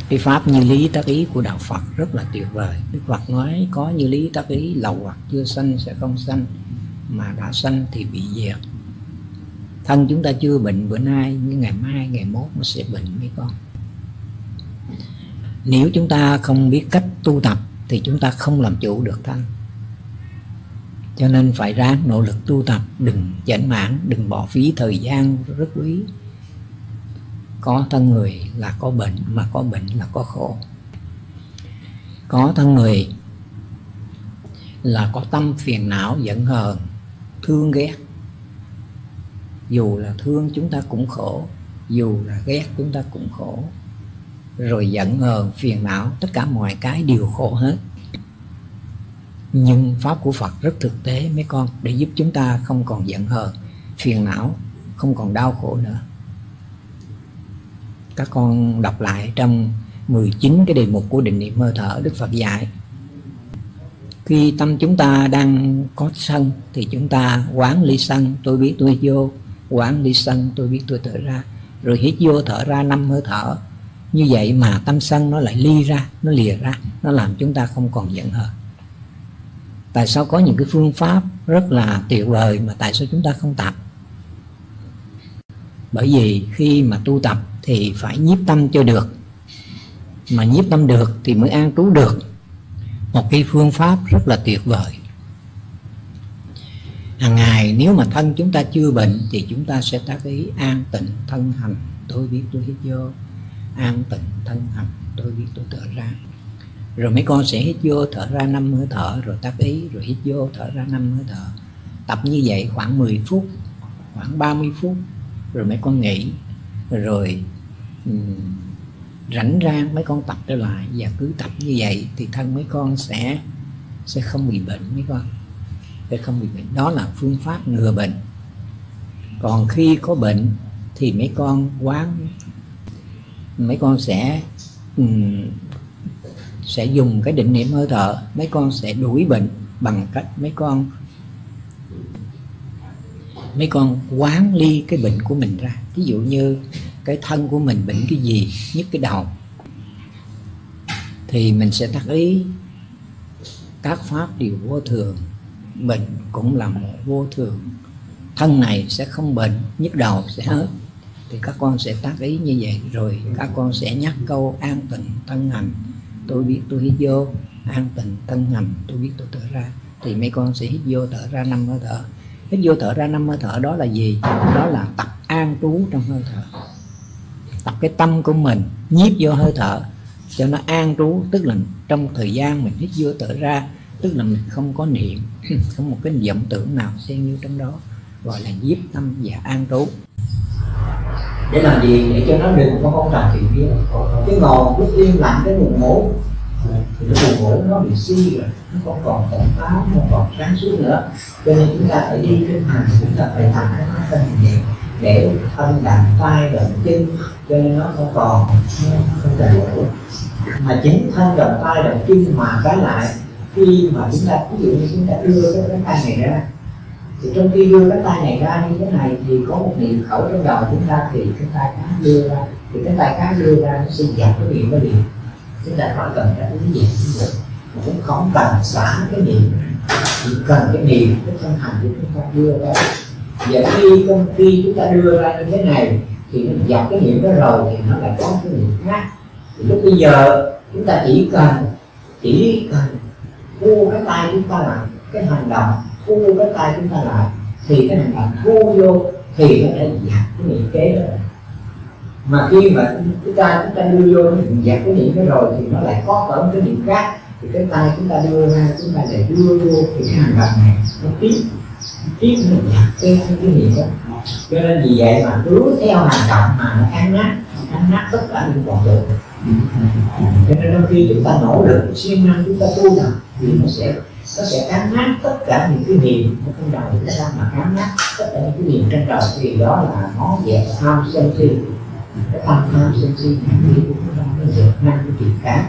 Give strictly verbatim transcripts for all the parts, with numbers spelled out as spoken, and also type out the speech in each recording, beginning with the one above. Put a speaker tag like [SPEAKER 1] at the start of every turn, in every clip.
[SPEAKER 1] Cái pháp như lý tác ý của đạo Phật rất là tuyệt vời. Đức Phật nói có như lý tác ý, lậu hoặc chưa sanh sẽ không sanh, mà đã sanh thì bị diệt. Thân chúng ta chưa bệnh bữa nay, nhưng ngày mai, ngày mốt nó sẽ bệnh mấy con. Nếu chúng ta không biết cách tu tập thì chúng ta không làm chủ được thân. Cho nên phải ráng nỗ lực tu tập, đừng chểnh mãn, đừng bỏ phí thời gian rất quý. Có thân người là có bệnh, mà có bệnh là có khổ. Có thân người là có tâm phiền não, giận hờn, thương ghét. Dù là thương chúng ta cũng khổ, dù là ghét chúng ta cũng khổ. Rồi giận hờn, phiền não, tất cả mọi cái đều khổ hết. Nhưng pháp của Phật rất thực tế mấy con, để giúp chúng ta không còn giận hờn, phiền não, không còn đau khổ nữa. Các con đọc lại trong mười chín cái đề mục của định niệm hơi thở, Đức Phật dạy khi tâm chúng ta đang có sân thì chúng ta quán ly sân, tôi biết tôi vô, quán ly sân, tôi biết tôi thở ra, rồi hít vô thở ra năm hơi thở. Như vậy mà tâm sân nó lại ly ra, nó lìa ra, nó làm chúng ta không còn giận hờn. Tại sao có những cái phương pháp rất là tuyệt vời mà tại sao chúng ta không tập? Bởi vì khi mà tu tập thì phải nhiếp tâm cho được. Mà nhiếp tâm được thì mới an trú được. Một cái phương pháp rất là tuyệt vời. Hàng ngày nếu mà thân chúng ta chưa bệnh thì chúng ta sẽ tác ý an tịnh thân hành, tôi biết tôi hít vô, an tịnh thân hành, tôi biết tôi thở ra. Rồi mấy con sẽ hít vô thở ra năm hơi thở, rồi tác ý, rồi hít vô thở ra năm hơi thở. Tập như vậy khoảng mười phút, khoảng ba mươi phút, rồi mấy con nghỉ. Rồi um, rảnh rang mấy con tập trở lại, và cứ tập như vậy thì thân mấy con sẽ sẽ không bị bệnh mấy con, sẽ không bị bệnh. Đó là phương pháp ngừa bệnh. Còn khi có bệnh thì mấy con quán, mấy con sẽ um, sẽ dùng cái định niệm hơi thở, mấy con sẽ đuổi bệnh bằng cách mấy con mấy con quán ly cái bệnh của mình ra. Ví dụ như cái thân của mình bệnh cái gì, nhức cái đầu, thì mình sẽ tác ý các pháp đều vô thường, bệnh cũng là một vô thường, thân này sẽ không bệnh, nhức đầu sẽ hết. Thì các con sẽ tác ý như vậy, rồi các con sẽ nhắc câu an tịnh thân hành, tôi biết tôi hít vô, an tịnh thân hành, tôi biết tôi thở ra. Thì mấy con sẽ hít vô thở ra năm hơi thở. Hít vô thở ra năm hơi thở đó là gì? Đó là tập an trú trong hơi thở. Tập cái tâm của mình nhiếp vô hơi thở cho nó an trú, tức là trong thời gian mình hít vô thở ra, tức là mình không có niệm, không một cái vọng tưởng nào xen vô trong đó, gọi là nhiếp tâm và an trú. Để làm gì? Để cho nó đừng có không trầm chuyện kia. Cái ngồi lúc yên lặng cái buồn ngủ thì cái buồn ngủ nó bị suy rồi, nó không còn tỉnh táo, không còn sáng suốt nữa. Cho nên chúng ta phải đi trên hành, chúng ta phải làm cái thân nhẹ để thân đàn tay đàn chân, cho nên nó không còn nó không cần ngủ. Mà chính thân đàn tay đàn chân mà cái lại khi mà chúng ta ví dụ như chúng ta đưa cái cái tay này ra, thì trong khi đưa cái tay này ra như thế này thì có một niệm khẩu trong đầu chúng ta, thì cái tay khác đưa ra, thì cái tay khác đưa ra nó sẽ dẹp cái niệm đó liền. Chúng ta khỏi cần cái cái gì cũng được, cũng không cần xả cái niệm, chỉ cần cái niệm cái thân hành của chúng ta đưa ra. Và khi trong khi chúng ta đưa ra như thế này thì nó dẹp cái niệm đó rồi thì nó lại có cái niệm khác. Thì lúc bây giờ chúng ta chỉ cần chỉ cần thu cái tay chúng ta lại, cái hành động thu cái tay chúng ta lại, thì cái hành động thu vô thì nó đã dẹp cái niệm kế đó. Mà khi mà cái tay chúng ta đưa vô nó dẹp cái niệm đó rồi thì nó lại có ở cái niệm khác, thì cái tay chúng ta đưa ra, chúng ta lại đưa vô thì cái hành động này nó tiếp tiếp nó dẹp cái cái niệm đó. Cho nên vì vậy mà cứ theo hành động mà nó ăn nát ăn nát tất cả những vọng tưởng. Cho nên đôi khi chúng ta nỗ lực siêng năng chúng ta tu nào thì nó sẽ nó sẽ cắn nát tất cả những cái niệm ở trong đầu chúng ta, mà cắn nát tất cả những cái niệm trong đầu thì đó là nó dẹp tham sân si. Cái tham tham sân si hành vi của chúng ta nó dẹp năm cái chuyện khác.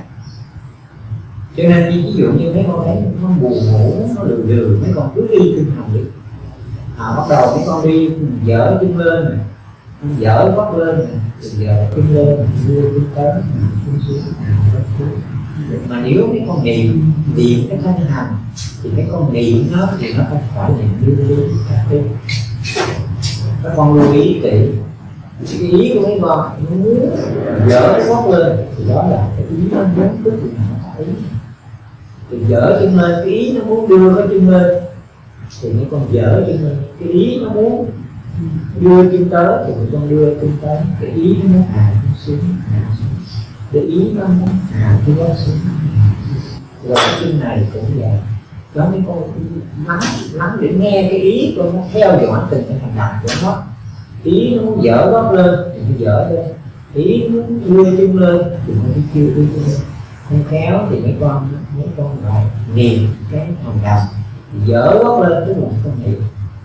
[SPEAKER 1] Cho nên ví dụ như mấy con thấy nó buồn ngủ, nó lười lười, mấy con cứ đi kinh hành đi. À, bắt đầu mấy con đi dở chân lên này, dở gót lên, dở chân lên, đưa chân tới, chân xuống. Mà nếu mấy con niệm niệm cái thân hành thì mấy con niệm nó thì nó không phải là như lưu các cái các con lưu ý kỹ. Cái ý của mấy con muốn dở cái gót lên thì đó là cái ý nó muốn tức thì nó ý. Thì dở chân lên, cái ý nó muốn đưa cái chân lên thì mấy con dở chân lên, cái ý nó muốn đưa chân tới thì mấy con đưa chân tới, cái ý nó muốn hạ chân xuống, cái ý nó muốn hạ chân đó xuống. Rồi cái chân này cũng vậy, đó mấy con nắm nắm để nghe cái ý con, nó theo dõi từng cái hành động của nó. Ý nó muốn dở gót lên thì nó dở lên, ý muốn đưa chân lên thì nó đi chưa đưa chân lên. Không khéo thì mấy con mấy con lại niệm cái hành động, dở gót lên tức là mấy con niệm,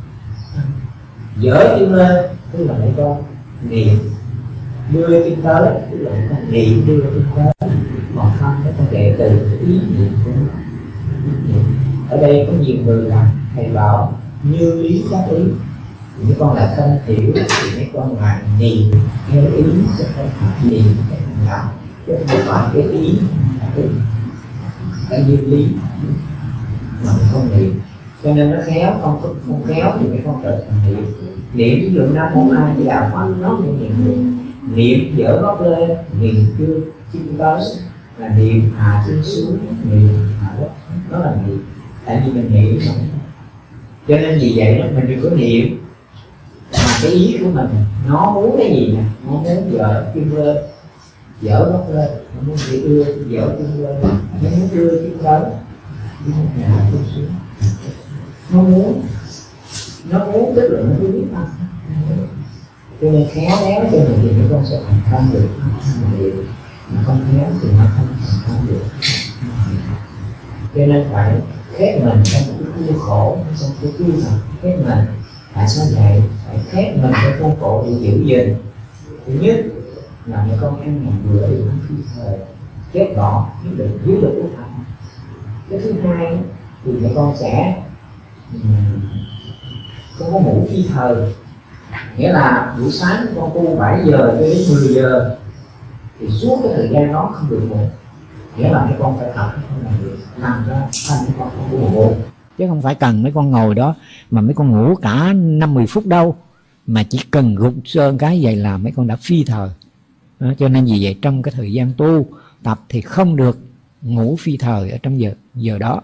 [SPEAKER 1] dở chân lên tức là mấy con niệm, đưa chân tới tức là mấy con niệm đưa chân tới. Còn không mấy con đệ từ cái ý niệm của nó. Ở đây có nhiều người là thầy bảo như ý các ý, mấy con lại không hiểu thì mấy con lại niệm theo ý, sẽ không phải niệm cái hành động chứ không phải cái ý cái như lý mà không niệm. Cho nên nó khéo, không không khéo thì mấy con trở thành niệm. Niệm ví dụ Nam Mô A Di Đà Phật nó như niệm, niệm dở gót lên, niệm chưa chân tới là niệm, hạ chân xuống niệm, hạ gót đó là niệm. Tại vì mình niệm mà. Cho nên vì vậy đó mình đừng có niệm mà cái ý của mình nó muốn cái gì nè, nó muốn dở chân lên, dở gót lên, nó muốn đi đưa dở chân lên, nó muốn đưa chân tới, nó muốn hạ chân xuống. Nó muốn nó muốn tức là nó biết mà. Cho nên khéo léo cho mình thì mấy con sẽ thành công được, mà không khéo thì nó không thành công được. Cho nên phải khép mình trong một cái khuôn khổ, trong cái khuôn mà khép mình. Tại sao vậy? Phải khép mình trong khuôn khổ để giữ gìn. Thứ nhất là mấy con ăn một bữa thì ăn phi thời, chết bỏ nhất định dưới được uống thành. Cái thứ hai thì mấy con sẽ không có ngủ phi thời, nghĩa là buổi sáng con tu bảy giờ cho đến mười giờ thì suốt cái thời gian đó không được ngủ, nghĩa là mấy con phải tập không làm được, làm ra thành mấy con không có ngủ. Chứ không phải cần mấy con ngồi đó mà mấy con ngủ cả năm mười phút đâu, mà chỉ cần gục sơn cái vậy là mấy con đã phi thời. Đó, cho nên vì vậy trong cái thời gian tu tập thì không được ngủ phi thời ở trong giờ giờ đó.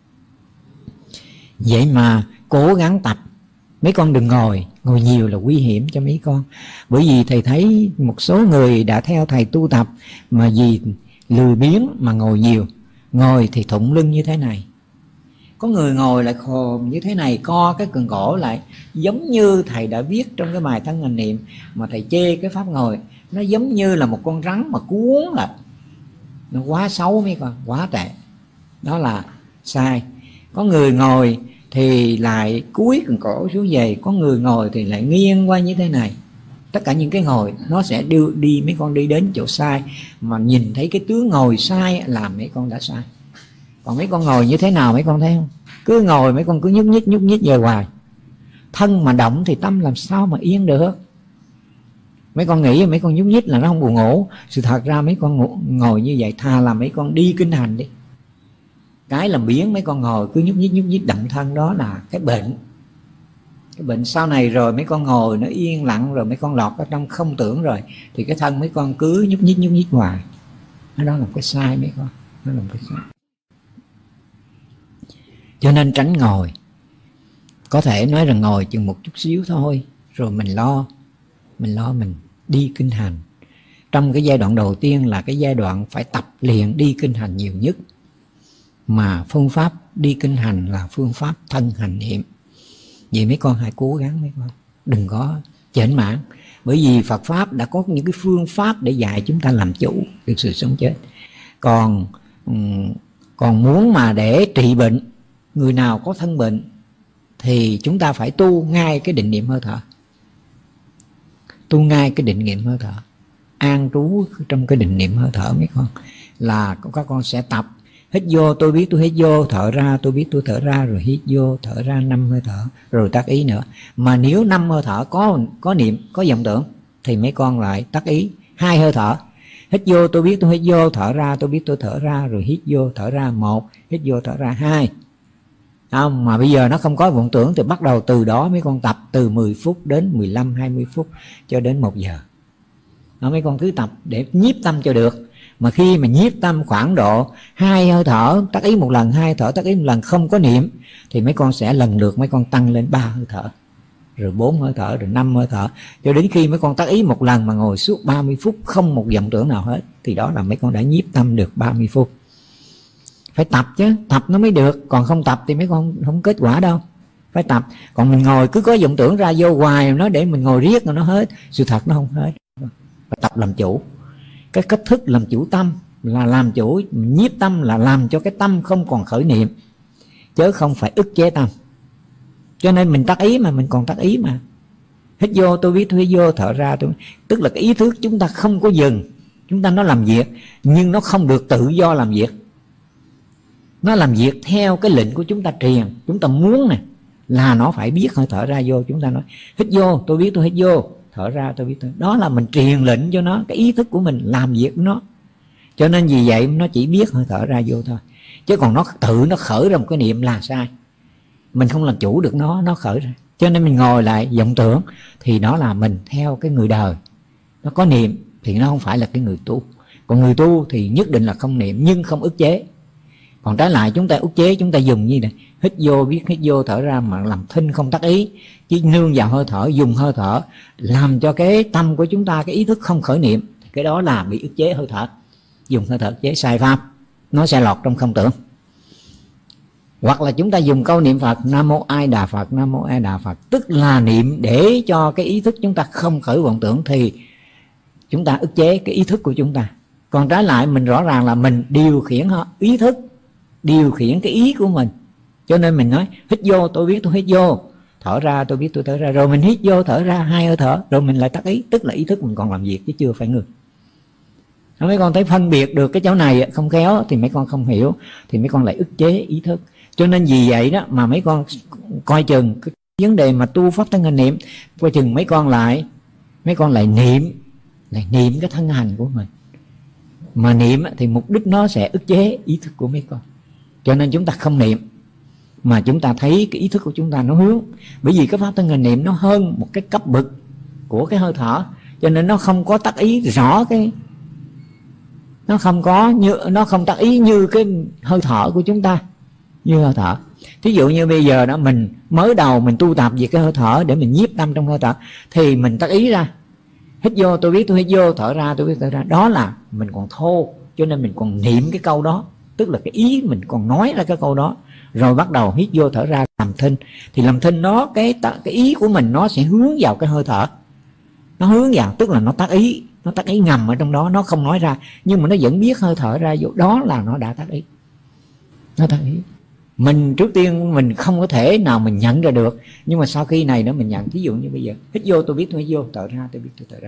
[SPEAKER 1] Vậy mà cố gắng tập, mấy con đừng ngồi, ngồi nhiều là nguy hiểm cho mấy con. Bởi vì thầy thấy một số người đã theo thầy tu tập mà vì lười biếng mà ngồi nhiều. Ngồi thì thụng lưng như thế này, có người ngồi lại khồm như thế này, co cái cần cổ lại, giống như thầy đã viết trong cái bài thân hành niệm mà thầy chê cái pháp ngồi, nó giống như là một con rắn mà cuốn lại. Nó quá xấu mấy con, quá tệ. Đó là sai. Có người ngồi thì lại cúi cần cổ xuống về, có người ngồi thì lại nghiêng qua như thế này. Tất cả những cái ngồi nó sẽ đưa đi mấy con đi đến chỗ sai, mà nhìn thấy cái tướng ngồi sai là mấy con đã sai. Còn mấy con ngồi như thế nào mấy con thấy không? Cứ ngồi mấy con cứ nhúc nhích nhúc nhích về hoài. Thân mà động thì tâm làm sao mà yên được. Mấy con nghĩ mấy con nhúc nhích là nó không buồn ngủ. Sự thật ra mấy con ngủ, ngồi như vậy thà là mấy con đi kinh hành đi. Cái làm biến mấy con ngồi cứ nhúc nhích nhúc nhích động thân, đó là cái bệnh. Cái bệnh sau này rồi mấy con ngồi nó yên lặng rồi mấy con lọt ở trong không tưởng rồi thì cái thân mấy con cứ nhúc nhích nhúc nhích hoài. Đó là cái sai mấy con. Đó là cái sai. Cho nên tránh ngồi. Có thể nói rằng ngồi chừng một chút xíu thôi, rồi mình lo, mình lo mình đi kinh hành. Trong cái giai đoạn đầu tiên là cái giai đoạn phải tập luyện đi kinh hành nhiều nhất. Mà phương pháp đi kinh hành là phương pháp thân hành niệm. Vậy mấy con hãy cố gắng mấy con, đừng có chểnh mảng. Bởi vì Phật Pháp đã có những cái phương pháp để dạy chúng ta làm chủ được sự sống chết. Còn, còn muốn mà để trị bệnh, người nào có thân bệnh thì chúng ta phải tu ngay cái định niệm hơi thở. Tu ngay cái định niệm hơi thở, an trú trong cái định niệm hơi thở mấy con. Là các con sẽ tập hít vô tôi biết tôi hít vô, thở ra tôi biết tôi thở ra, rồi hít vô thở ra năm hơi thở, rồi tác ý nữa. Mà nếu năm hơi thở có có niệm, có vọng tưởng thì mấy con lại tác ý. Hai hơi thở, hít vô tôi biết tôi hít vô, thở ra tôi biết tôi thở ra, rồi hít vô thở ra một, hít vô thở ra hai. Không, mà bây giờ nó không có vọng tưởng thì bắt đầu từ đó mấy con tập từ mười phút đến mười lăm hai mươi phút cho đến một giờ. Đó, mấy con cứ tập để nhiếp tâm cho được. Mà khi mà nhiếp tâm khoảng độ hai hơi thở tác ý một lần, hai thở tác ý một lần không có niệm, thì mấy con sẽ lần lượt mấy con tăng lên ba hơi thở, rồi bốn hơi thở, rồi năm hơi thở, cho đến khi mấy con tác ý một lần mà ngồi suốt ba mươi phút không một vọng tưởng nào hết, thì đó là mấy con đã nhiếp tâm được ba mươi phút. Phải tập chứ, tập nó mới được, còn không tập thì mấy con không, không kết quả đâu. Phải tập, còn mình ngồi cứ có vọng tưởng ra vô hoài nó để mình ngồi riết rồi nó hết, sự thật nó không hết. Phải tập làm chủ. Cái cách thức làm chủ tâm là làm chủ, nhiếp tâm là làm cho cái tâm không còn khởi niệm, chứ không phải ức chế tâm. Cho nên mình tác ý mà mình còn tác ý mà. Hít vô tôi biết tôi hít vô, thở ra tôi, tức là cái ý thức chúng ta không có dừng. Chúng ta nó làm việc nhưng nó không được tự do làm việc. Nó làm việc theo cái lệnh của chúng ta truyền. Chúng ta muốn nè là nó phải biết hơi thở ra vô. Chúng ta nói hít vô tôi biết tôi hít vô, thở ra tôi biết tôi. Đó là mình truyền lệnh cho nó, cái ý thức của mình làm việc của nó. Cho nên vì vậy nó chỉ biết hơi thở ra vô thôi. Chứ còn nó tự nó khởi ra một cái niệm là sai. Mình không làm chủ được nó, nó khởi ra. Cho nên mình ngồi lại vọng tưởng thì đó là mình theo cái người đời. Nó có niệm thì nó không phải là cái người tu. Còn người tu thì nhất định là không niệm nhưng không ức chế. Còn trái lại chúng ta ức chế, chúng ta dùng như này, hít vô biết hít vô, thở ra mà làm thinh không tác ý, chỉ nương vào hơi thở, dùng hơi thở làm cho cái tâm của chúng ta, cái ý thức không khởi niệm, cái đó là bị ức chế hơi thở. Dùng hơi thở chế sai pháp, nó sẽ lọt trong không tưởng. Hoặc là chúng ta dùng câu niệm Phật Nam Mô A Đà Phật, Nam Mô A Đà Phật, tức là niệm để cho cái ý thức chúng ta không khởi vọng tưởng, thì chúng ta ức chế cái ý thức của chúng ta. Còn trái lại mình rõ ràng là mình điều khiển ý thức, điều khiển cái ý của mình. Cho nên mình nói hít vô tôi biết tôi hít vô, thở ra tôi biết tôi thở ra, rồi mình hít vô thở ra hai hơi thở, rồi mình lại tắt ý, tức là ý thức mình còn làm việc chứ chưa phải ngừng. Mấy con thấy phân biệt được cái chỗ này không khéo thì mấy con không hiểu, thì mấy con lại ức chế ý thức. Cho nên vì vậy đó mà mấy con coi chừng cái vấn đề mà tu pháp thân hành niệm, coi chừng mấy con lại mấy con lại niệm lại niệm cái thân hành của mình. Mà niệm thì mục đích nó sẽ ức chế ý thức của mấy con. Cho nên chúng ta không niệm mà chúng ta thấy cái ý thức của chúng ta nó hướng. Bởi vì cái pháp thân hành niệm nó hơn một cái cấp bậc của cái hơi thở, cho nên nó không có tác ý rõ cái, nó không có như nó không tác ý như cái hơi thở của chúng ta, như hơi thở. Thí dụ như bây giờ đó mình mới đầu mình tu tập về cái hơi thở để mình nhiếp tâm trong hơi thở, thì mình tác ý ra hít vô tôi biết tôi hít vô, thở ra tôi biết thở ra, đó là mình còn thô, cho nên mình còn niệm cái câu đó, tức là cái ý mình còn nói ra cái câu đó, rồi bắt đầu hít vô thở ra làm thinh. Thì làm thinh nó cái cái ý của mình nó sẽ hướng vào cái hơi thở, nó hướng vào, tức là nó tác ý, nó tác ý ngầm ở trong đó, nó không nói ra nhưng mà nó vẫn biết hơi thở ra vô, đó là nó đã tác ý, nó tác ý. Mình trước tiên mình không có thể nào mình nhận ra được, nhưng mà sau khi này nữa mình nhận. Ví dụ như bây giờ hít vô tôi biết tôi hít vô, thở ra tôi biết tôi thở ra,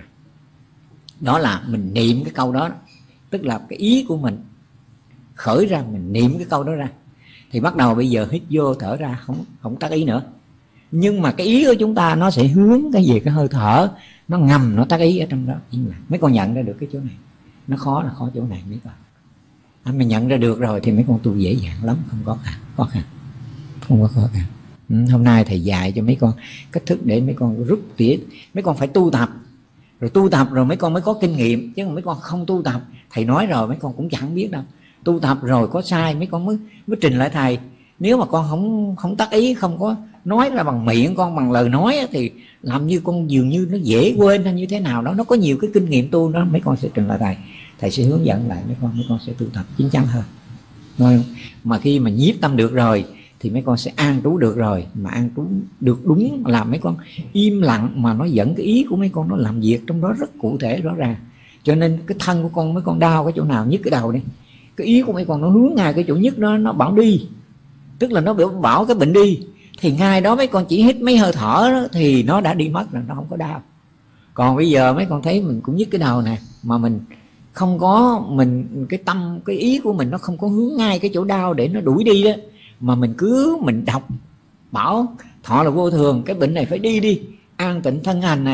[SPEAKER 1] đó là mình niệm cái câu đó, tức là cái ý của mình khởi ra, mình niệm cái câu đó ra. Thì bắt đầu bây giờ hít vô thở ra không không tác ý nữa, nhưng mà cái ý của chúng ta nó sẽ hướng cái gì, cái hơi thở nó ngầm nó tác ý ở trong đó. Mấy con nhận ra được cái chỗ này, nó khó là khó chỗ này mấy con. À, mình nhận ra được rồi thì mấy con tu dễ dàng lắm, không có khăn, khó khăn, không có khó khăn. Ừ, hôm nay thầy dạy cho mấy con cách thức để mấy con rút tỉa. Mấy con phải tu tập, rồi tu tập rồi mấy con mới có kinh nghiệm, chứ mấy con không tu tập thầy nói rồi mấy con cũng chẳng biết đâu. Tu tập rồi có sai mấy con mới mới trình lại thầy. Nếu mà con không không tác ý, không có nói ra bằng miệng con, bằng lời nói thì làm như con dường như nó dễ quên hay như thế nào đó. Nó có nhiều cái kinh nghiệm tu đó, mấy con sẽ trình lại thầy, thầy sẽ hướng dẫn lại mấy con, mấy con sẽ tu tập chín chắn hơn. Rồi, mà khi mà nhiếp tâm được rồi thì mấy con sẽ an trú được rồi. Mà an trú được đúng là mấy con im lặng mà nó dẫn cái ý của mấy con nó làm việc trong đó rất cụ thể rõ ràng. Cho nên cái thân của con, mấy con đau cái chỗ nào, nhức cái đầu đi, cái ý của mấy con nó hướng ngay cái chỗ nhức đó, nó bảo đi, tức là nó bảo cái bệnh đi, thì ngay đó mấy con chỉ hít mấy hơi thở đó, thì nó đã đi mất rồi, nó không có đau. Còn bây giờ mấy con thấy mình cũng nhức cái đầu nè, mà mình không có, mình cái tâm, cái ý của mình nó không có hướng ngay cái chỗ đau để nó đuổi đi đó, mà mình cứ mình đọc bảo thọ là vô thường, cái bệnh này phải đi đi, an tịnh thân hành này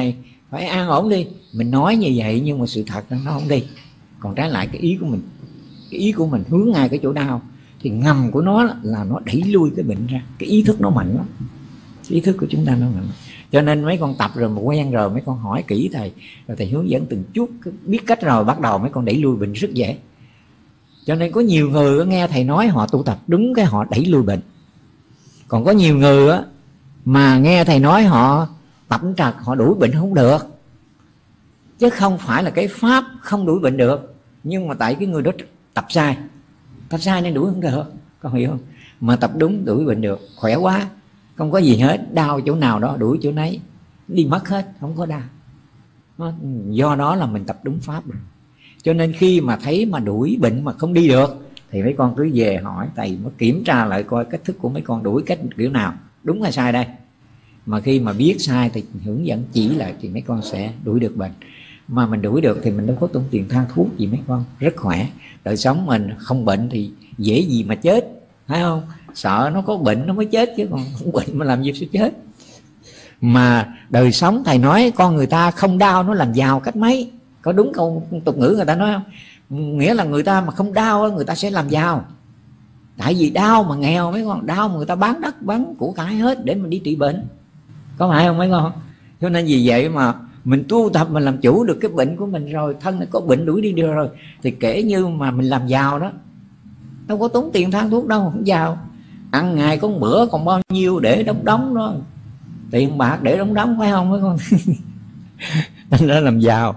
[SPEAKER 1] phải an ổn đi. Mình nói như vậy nhưng mà sự thật nó không đi. Còn trái lại cái ý của mình, cái ý của mình hướng ngay cái chỗ đau, thì ngầm của nó là nó đẩy lui cái bệnh ra. Cái ý thức nó mạnh lắm, cái ý thức của chúng ta nó mạnh. Cho nên mấy con tập rồi mà quen rồi, mấy con hỏi kỹ thầy, rồi thầy hướng dẫn từng chút, biết cách rồi bắt đầu mấy con đẩy lui bệnh rất dễ. Cho nên có nhiều người nghe thầy nói họ tu tập đúng cái họ đẩy lui bệnh. Còn có nhiều người á mà nghe thầy nói họ tập trật, họ đuổi bệnh không được. Chứ không phải là cái pháp không đuổi bệnh được, nhưng mà tại cái người đó tập sai, tập sai nên đuổi không được, con hiểu không? Mà tập đúng đuổi bệnh được, khỏe quá, không có gì hết, đau chỗ nào đó đuổi chỗ nấy, đi mất hết, không có đau. Do đó là mình tập đúng pháp rồi. Cho nên khi mà thấy mà đuổi bệnh mà không đi được thì mấy con cứ về hỏi thầy, mới kiểm tra lại coi cách thức của mấy con đuổi cách kiểu nào, đúng hay sai đây. Mà khi mà biết sai thì hướng dẫn chỉ lại thì mấy con sẽ đuổi được bệnh. Mà mình đuổi được thì mình đâu có tốn tiền thang thuốc gì mấy con, rất khỏe. Đời sống mình không bệnh thì dễ gì mà chết, phải không? Sợ nó có bệnh nó mới chết, chứ còn không bệnh mà làm gì sẽ chết. Mà đời sống thầy nói con người ta không đau nó làm giàu cách mấy. Có đúng câu tục ngữ người ta nói không? Nghĩa là người ta mà không đau người ta sẽ làm giàu. Tại vì đau mà nghèo mấy con, đau mà người ta bán đất bán của cải hết để mình đi trị bệnh, có phải không mấy con? Cho nên vì vậy mà mình tu tập mình làm chủ được cái bệnh của mình rồi, thân này có bệnh đuổi đi được rồi, thì kể như mà mình làm giàu đó, đâu có tốn tiền thang thuốc đâu, không giàu. Ăn ngày có một bữa còn bao nhiêu để đóng đóng đó, tiền bạc để đóng đóng, phải không mấy con? Nên đó làm giàu.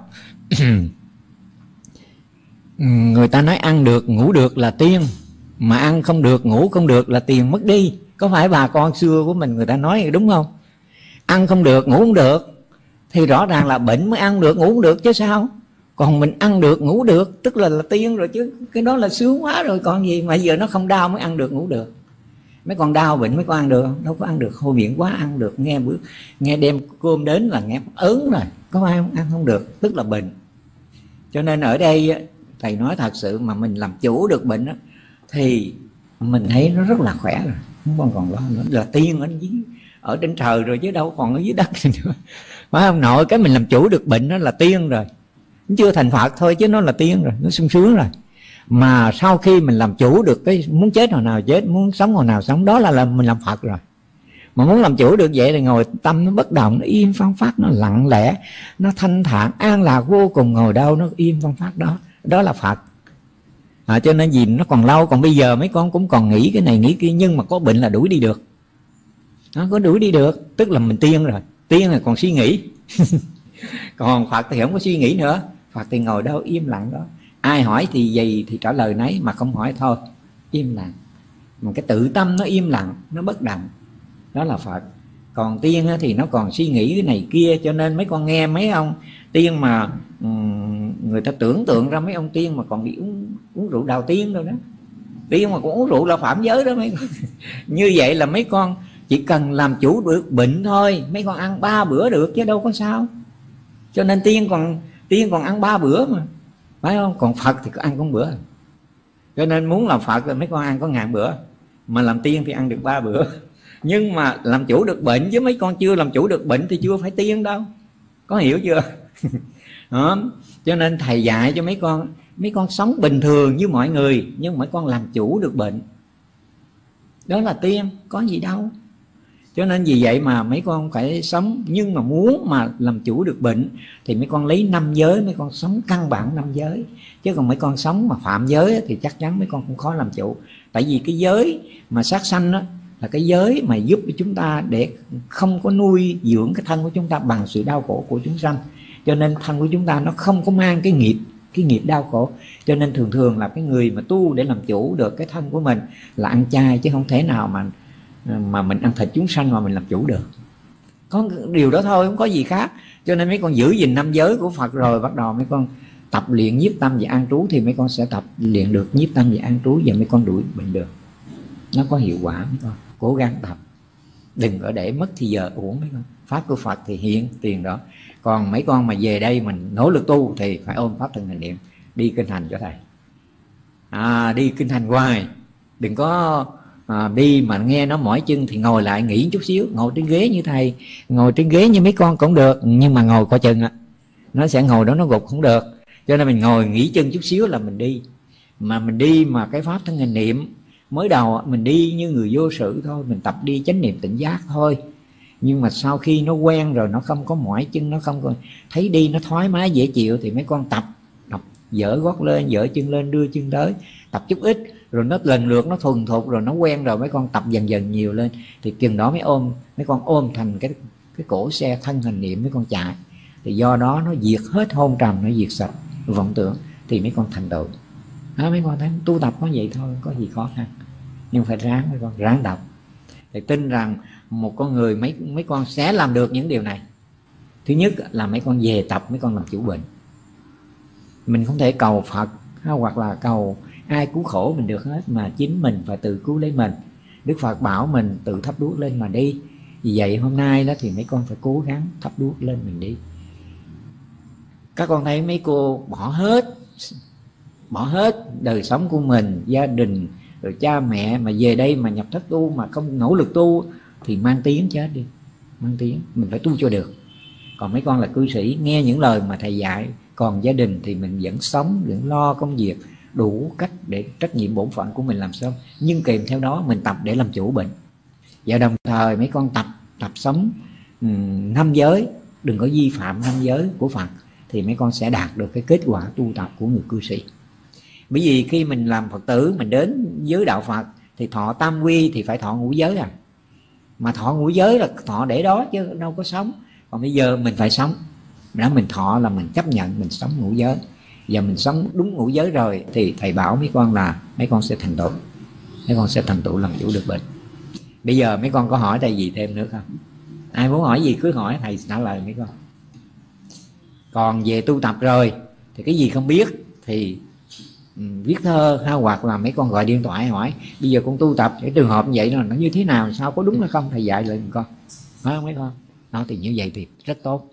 [SPEAKER 1] Người ta nói ăn được ngủ được là tiên, mà ăn không được ngủ không được là tiền mất đi. Có phải bà con xưa của mình người ta nói đúng không? Ăn không được ngủ không được thì rõ ràng là bệnh mới ăn được ngủ không được chứ sao. Còn mình ăn được ngủ được tức là là tiên rồi chứ, cái đó là sướng quá rồi còn gì. Mà giờ nó không đau mới ăn được ngủ được. Mấy con đau bệnh mấy con ăn được không? Đâu có ăn được, hôi miệng quá ăn được, nghe bữa nghe đem cơm đến là nghe ớn rồi, có ai không? Ăn không được tức là bệnh. Cho nên ở đây thầy nói thật sự mà mình làm chủ được bệnh đó, thì mình thấy nó rất là khỏe rồi, không còn còn lo nữa, là tiên ở dưới, ở trên trời rồi chứ đâu còn ở dưới đất nữa, phải không nội? Cái mình làm chủ được bệnh đó là tiên rồi, chưa thành Phật thôi chứ nó là tiên rồi, nó sung sướng rồi. Mà sau khi mình làm chủ được cái muốn chết hồi nào chết, muốn sống hồi nào sống, đó là, là mình làm Phật rồi. Mà muốn làm chủ được vậy thì ngồi tâm nó bất động, nó im phăng phát, nó lặng lẽ, nó thanh thản an lạc vô cùng, ngồi đâu nó im phăng phát đó, đó là Phật. À, cho nên gì nó còn lâu, còn bây giờ mấy con cũng còn nghĩ cái này nghĩ kia, nhưng mà có bệnh là đuổi đi được. Nó có đuổi đi được tức là mình tiên rồi. Tiên là còn suy nghĩ còn Phật thì không có suy nghĩ nữa. Phật thì ngồi đâu im lặng đó, ai hỏi thì gì thì trả lời nấy, mà không hỏi thôi im lặng. Mà cái tự tâm nó im lặng, nó bất động, đó là Phật. Còn tiên thì nó còn suy nghĩ cái này kia. Cho nên mấy con nghe mấy ông tiên mà um, người ta tưởng tượng ra mấy ông tiên mà còn đi uống, uống rượu đào tiên rồi đó. Tiên mà cũng uống rượu là phạm giới đó mấy con. Như vậy là mấy con chỉ cần làm chủ được bệnh thôi, mấy con ăn ba bữa được chứ đâu có sao. Cho nên tiên còn tiên còn ăn ba bữa mà, phải không? Còn Phật thì có ăn con bữa. Cho nên muốn làm Phật là mấy con ăn có ngàn bữa, mà làm tiên thì ăn được ba bữa. Nhưng mà làm chủ được bệnh, chứ mấy con chưa làm chủ được bệnh thì chưa phải tiên đâu, có hiểu chưa? Đó. Cho nên thầy dạy cho mấy con, mấy con sống bình thường như mọi người, nhưng mấy con làm chủ được bệnh, đó là tiên, có gì đâu. Cho nên vì vậy mà mấy con phải sống. Nhưng mà muốn mà làm chủ được bệnh thì mấy con lấy năm giới, mấy con sống căn bản năm giới. Chứ còn mấy con sống mà phạm giới thì chắc chắn mấy con cũng khó làm chủ. Tại vì cái giới mà sát sanh đó là cái giới mà giúp cho chúng ta để không có nuôi dưỡng cái thân của chúng ta bằng sự đau khổ của chúng sanh. Cho nên thân của chúng ta nó không có mang cái nghiệp, cái nghiệp đau khổ. Cho nên thường thường là cái người mà tu để làm chủ được cái thân của mình là ăn chay, chứ không thể nào mà mà mình ăn thịt chúng sanh mà mình làm chủ được. Có điều đó thôi, không có gì khác. Cho nên mấy con giữ gìn năm giới của Phật rồi bắt đầu mấy con tập luyện nhiếp tâm và an trú, thì mấy con sẽ tập luyện được nhiếp tâm và an trú, và mấy con đuổi bệnh được. Nó có hiệu quả mấy con. Cố gắng tập, đừng có để mất thì giờ uổng mấy con. Pháp của Phật thì hiện tiền đó. Còn mấy con mà về đây mình nỗ lực tu thì phải ôm pháp thân hành niệm, đi kinh hành cho thầy. À, đi kinh hành hoài, đừng có à, đi mà nghe nó mỏi chân thì ngồi lại nghỉ chút xíu, ngồi trên ghế như thầy, ngồi trên ghế như mấy con cũng được, nhưng mà ngồi coi chừng á, nó sẽ ngồi đó nó gục không được. Cho nên mình ngồi nghỉ chân chút xíu là mình đi. Mà mình đi mà cái pháp thân hình niệm, mới đầu mình đi như người vô sự thôi, mình tập đi chánh niệm tỉnh giác thôi. Nhưng mà sau khi nó quen rồi, nó không có mỏi chân, nó không có thấy đi nó thoải mái dễ chịu, thì mấy con tập tập dỡ gót lên, dỡ chân lên, đưa chân tới, tập chút ít, rồi nó lần lượt nó thuần thục, rồi nó quen rồi mấy con tập dần dần nhiều lên, thì chừng đó mới ôm mấy con ôm thành cái cái cổ xe thân hình niệm mấy con chạy. Thì do đó nó diệt hết hôn trầm, nó diệt sạch vọng tưởng, thì mấy con thành tựu. Đó, mấy con thấy tu tập có vậy thôi, có gì khó khăn, nhưng phải ráng, mấy con ráng đọc. Thì tin rằng một con người mấy mấy con sẽ làm được những điều này. Thứ nhất là mấy con về tập, mấy con làm chủ bệnh. Mình không thể cầu Phật hoặc là cầu ai cứu khổ mình được hết, mà chính mình phải tự cứu lấy mình. Đức Phật bảo mình tự thắp đuốc lên mà đi. Vì vậy hôm nay đó thì mấy con phải cố gắng thắp đuốc lên mình đi. Các con thấy mấy cô bỏ hết bỏ hết đời sống của mình, gia đình, rồi cha mẹ, mà về đây mà nhập thất tu mà không nỗ lực tu thì mang tiếng chết đi, mang tiếng. Mình phải tu cho được. Còn mấy con là cư sĩ, nghe những lời mà thầy dạy, còn gia đình thì mình vẫn sống, vẫn lo công việc, đủ cách để trách nhiệm bổn phận của mình làm sao. Nhưng kèm theo đó mình tập để làm chủ bệnh. Và đồng thời mấy con tập tập sống um, năm giới, đừng có vi phạm năm giới của Phật, thì mấy con sẽ đạt được cái kết quả tu tập của người cư sĩ. Bởi vì khi mình làm Phật tử, mình đến giới đạo Phật thì thọ tam quy thì phải thọ ngũ giới à. Mà thọ ngũ giới là thọ để đó chứ đâu có sống. Còn bây giờ mình phải sống. Đó, mình thọ là mình chấp nhận mình sống ngũ giới. Và mình sống đúng ngũ giới rồi thì thầy bảo mấy con là mấy con sẽ thành tựu. Mấy con sẽ thành tựu làm chủ được bệnh. Bây giờ mấy con có hỏi thầy gì thêm nữa không? Ai muốn hỏi gì cứ hỏi, thầy trả lời mấy con. Còn về tu tập rồi thì cái gì không biết thì um, viết thơ ha, hoặc là mấy con gọi điện thoại hỏi bây giờ con tu tập cái trường hợp như vậy là nó như thế nào, sao có đúng hay không, thầy dạy lại con, phải không mấy con? Đó thì như vậy thì rất tốt.